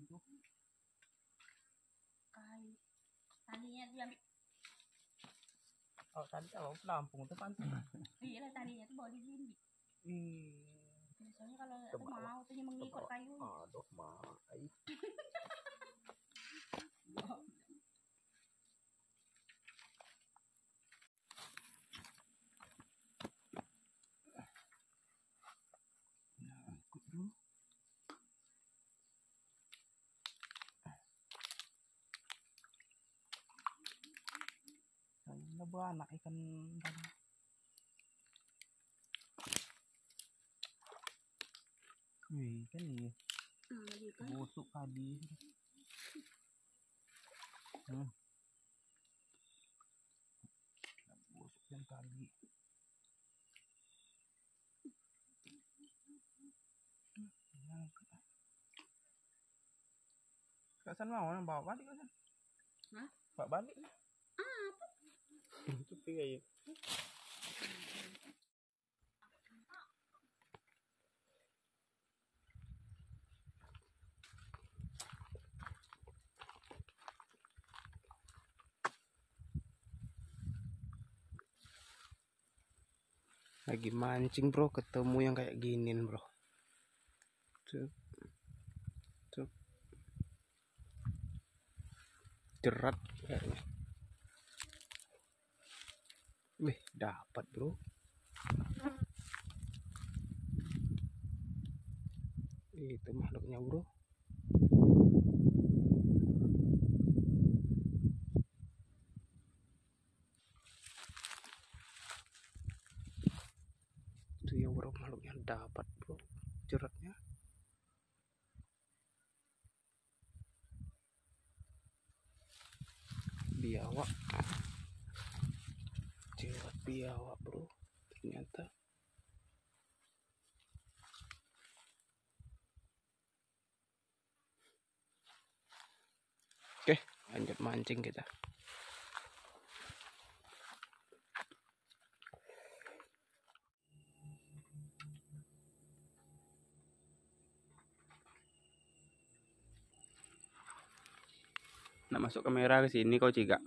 Kai tadinya dia Oh tadi apa Lampung tuh kan? iya lah tadinya tuh bawa di sini. Biasanya kalau tuh mau tuh mengikut kayu. Aduh mai. Nah, banyak ikan banyak. Wih, kan ini busuk tadi. Busuk yang tadi. Kasan mau bawa balik kan? Hah? Bawa balik. Apa? Itu kayak lagi mancing bro, ketemu yang kayak gini bro. Cuk. Cuk. Jerat kayaknya. Wih, dapat bro. Itu makhluknya bro. Itu ya bro, makhluknya dapat bro. Jeratnya. Biawak. Jerat biawak bro. Ternyata. Oke, lanjut mancing kita. Nak masuk kamera ke sini kau Cika.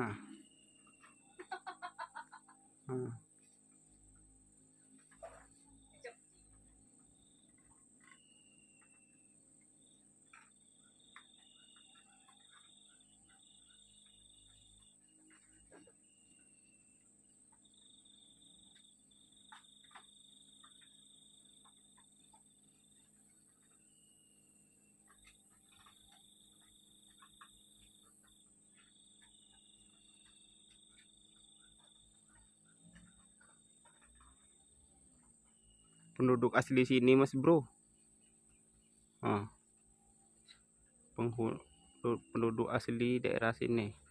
Penduduk asli sini mas bro. Penduduk asli daerah sini.